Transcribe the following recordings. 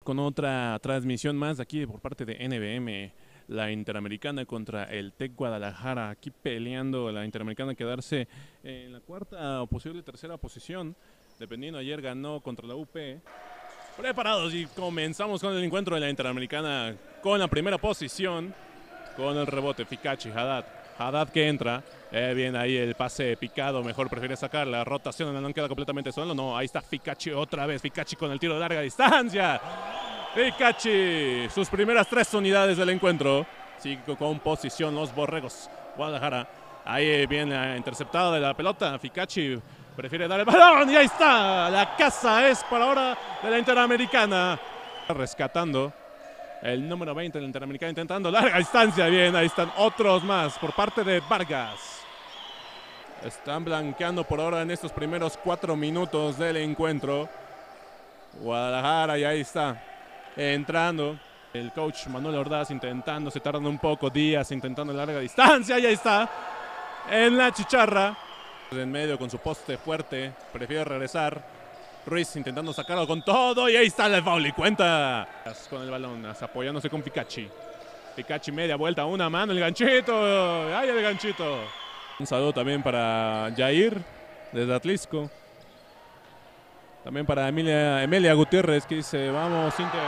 con otra transmisión más de aquí por parte de NBM, la Interamericana contra el TEC Guadalajara, aquí peleando la Interamericana quedarse en la cuarta o posible tercera posición, dependiendo. Ayer ganó contra la UP. Preparados y comenzamos con el encuentro de la Interamericana con la primera posición, con el rebote Fikachi, Haddad que entra, bien ahí el pase picado, mejor prefiere sacar la rotación, no queda completamente solo, no, ahí está Fikachi otra vez, Fikachi con el tiro de larga distancia, Fikachi, sus primeras 3 unidades del encuentro, sigue con posición los Borregos Guadalajara, ahí viene la interceptada de la pelota, Fikachi prefiere dar el balón y ahí está, la casa es por ahora de la Interamericana, rescatando el número 20 del Interamericana intentando larga distancia. Bien, ahí están otros más por parte de Vargas. Están blanqueando por ahora en estos primeros 4 minutos del encuentro. Guadalajara y ahí está entrando. El coach Manuel Ordaz intentando, se tardan un poco, Díaz intentando larga distancia y ahí está. En la chicharra. En medio con su poste fuerte, prefiere regresar. Ruiz intentando sacarlo con todo y ahí está el foul y cuenta con el balón, apoyándose con Fikachi. Fikachi media vuelta, una mano, el ganchito, ¡ay el ganchito! Un saludo también para Jair desde Atlisco. También para Emilia Gutiérrez que dice, vamos Inter.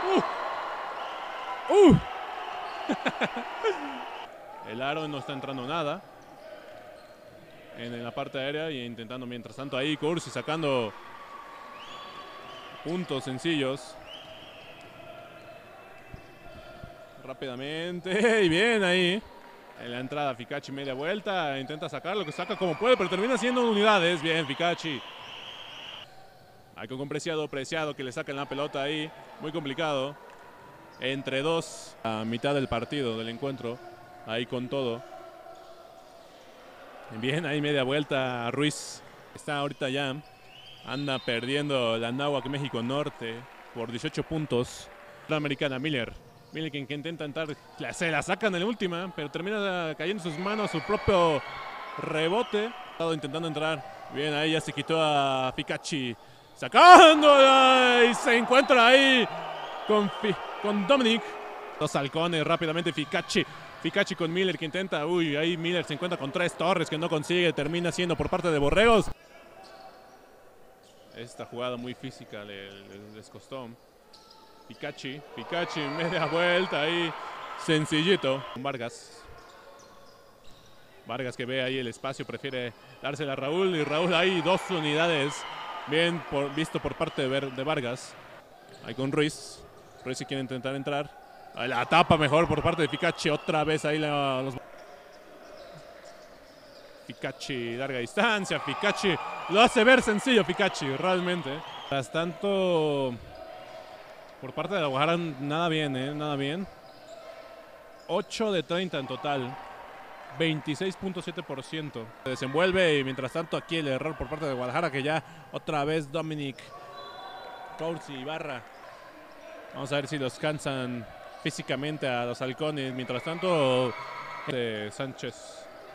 El aro no está entrando nada en la parte aérea y intentando mientras tanto ahí Cursi sacando puntos sencillos. Rápidamente. Y bien ahí. En la entrada Fikachi media vuelta. Intenta sacar lo que saca como puede. Pero termina siendo unidades. Bien Fikachi. Hay con Preciado que le sacan la pelota ahí. Muy complicado. Entre dos. A mitad del partido del encuentro. Ahí con todo. Bien ahí media vuelta. Ruiz. Está ahorita ya. Anda perdiendo la Anáhuac México Norte por 18 puntos. La americana Miller que intenta entrar, se la sacan en la última, pero termina cayendo en sus manos su propio rebote. Intentando entrar. Bien, ahí ya se quitó a Fikachi. Sacándola y se encuentra ahí con Dominic. Dos halcones rápidamente Fikachi con Miller que intenta. Uy, ahí Miller se encuentra con 3 torres que no consigue. Termina siendo por parte de Borregos. Esta jugada muy física les costó. Fikachi media vuelta ahí, sencillito. Vargas que ve ahí el espacio, prefiere dársela a Raúl y Raúl ahí 2 unidades. Bien visto por parte de Vargas. Ahí con Ruiz si quiere intentar entrar. Ahí la tapa mejor por parte de Fikachi, otra vez ahí los... Fikachi, larga distancia, Fikachi lo hace ver sencillo Fikachi, realmente. Mientras tanto, por parte de la Guadalajara nada bien, nada bien. 8 de 30 en total, 26.7%. Se desenvuelve y mientras tanto aquí el error por parte de Guadalajara que ya otra vez Dominic, Corsi y Barra. Vamos a ver si los cansan físicamente a los halcones. Mientras tanto, Sánchez.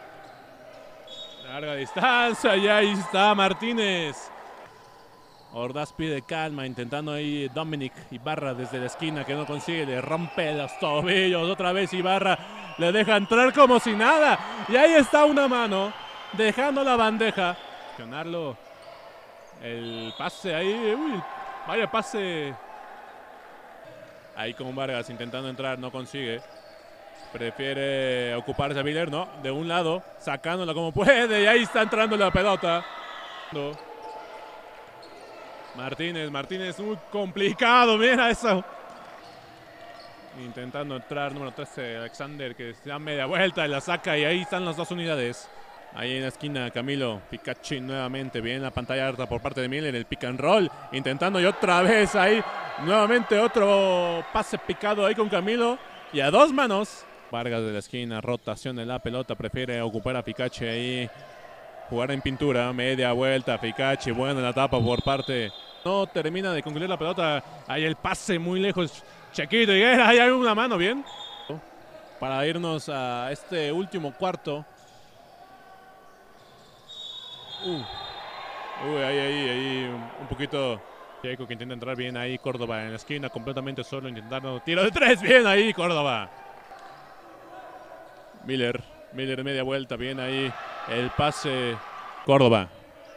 Larga distancia y ahí está Martínez. Ordaz pide calma, intentando ahí Dominic Ibarra desde la esquina que no consigue, le rompe los tobillos otra vez Ibarra, le deja entrar como si nada y ahí está una mano, dejando la bandeja. El pase ahí, uy, vaya pase. Ahí con Vargas intentando entrar, no consigue. Prefiere ocuparse a Miller, no, de un lado, sacándola como puede y ahí está entrando la pelota. Martínez, muy complicado, mira eso. Intentando entrar, número 13, Alexander, que se da media vuelta y la saca y ahí están las 2 unidades. Ahí en la esquina Camilo, Fikachi nuevamente, bien la pantalla alta por parte de Miller, el pick and roll, intentando y otra vez ahí, nuevamente otro pase picado ahí con Camilo y a 2 manos. Vargas de la esquina, rotación de la pelota, prefiere ocupar a Fikachi ahí, jugar en pintura, media vuelta, Fikachi, buena la tapa por parte, no termina de concluir la pelota, ahí el pase muy lejos, Chequito Higuera, ahí hay una mano, bien, para irnos a este último cuarto. Uy, ahí, un poquito Checo que intenta entrar bien ahí. Córdoba en la esquina completamente solo intentando tiro de 3. Bien ahí Córdoba. Miller media vuelta. Bien ahí el pase. Córdoba.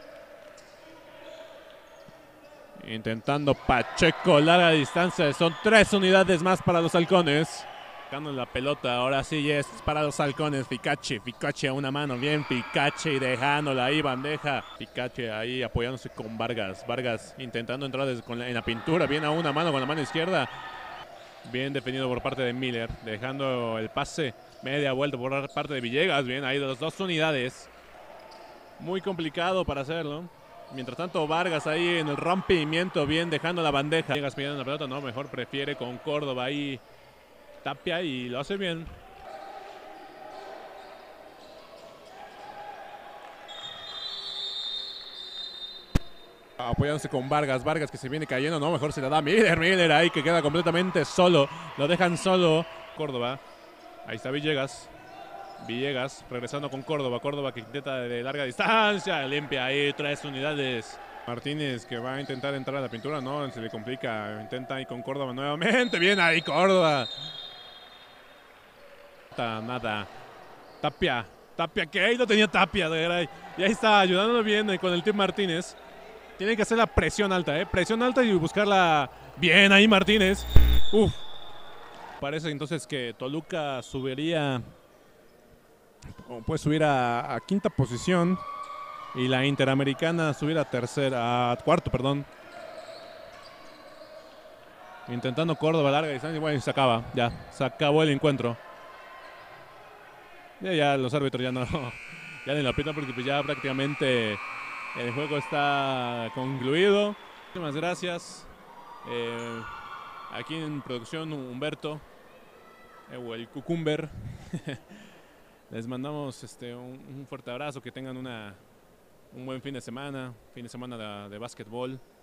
Intentando Pacheco, larga distancia. Son 3 unidades más para los halcones. Sacando la pelota, ahora sí es para los halcones. Ficache a una mano, bien Ficache y dejándola ahí, bandeja. Ficache ahí apoyándose con Vargas. Vargas intentando entrar en la pintura, bien a una mano con la mano izquierda. Bien definido por parte de Miller, dejando el pase. Media vuelta por parte de Villegas, bien ahí de las 2 unidades. Muy complicado para hacerlo. Mientras tanto Vargas ahí en el rompimiento, bien dejando la bandeja. Villegas pidiendo la pelota, no, mejor prefiere con Córdoba ahí. Tapia y lo hace bien. Apoyándose con Vargas, Vargas que se viene cayendo, no, mejor se la da Miller ahí que queda completamente solo. Lo dejan solo. Córdoba, ahí está Villegas regresando con Córdoba que intenta de larga distancia, limpia ahí 3 unidades. Martínez que va a intentar entrar a la pintura, no, se le complica, intenta ahí con Córdoba nuevamente, bien ahí Córdoba. Nada. Tapia que ahí no tenía Tapia, y ahí está ayudando bien con el Team Martínez. Tiene que hacer la presión alta, presión alta y buscarla bien ahí Martínez. Uf. Parece entonces que Toluca subiría, o puede subir a quinta posición y la Interamericana subir a cuarto, perdón. Intentando Córdoba larga distancia y bueno, se acabó el encuentro. Ya los árbitros ya ni lo pitan porque pues ya prácticamente el juego está concluido. Muchísimas gracias. Aquí en producción Humberto o el Cucumber. Les mandamos un fuerte abrazo, que tengan un buen fin de semana de básquetbol.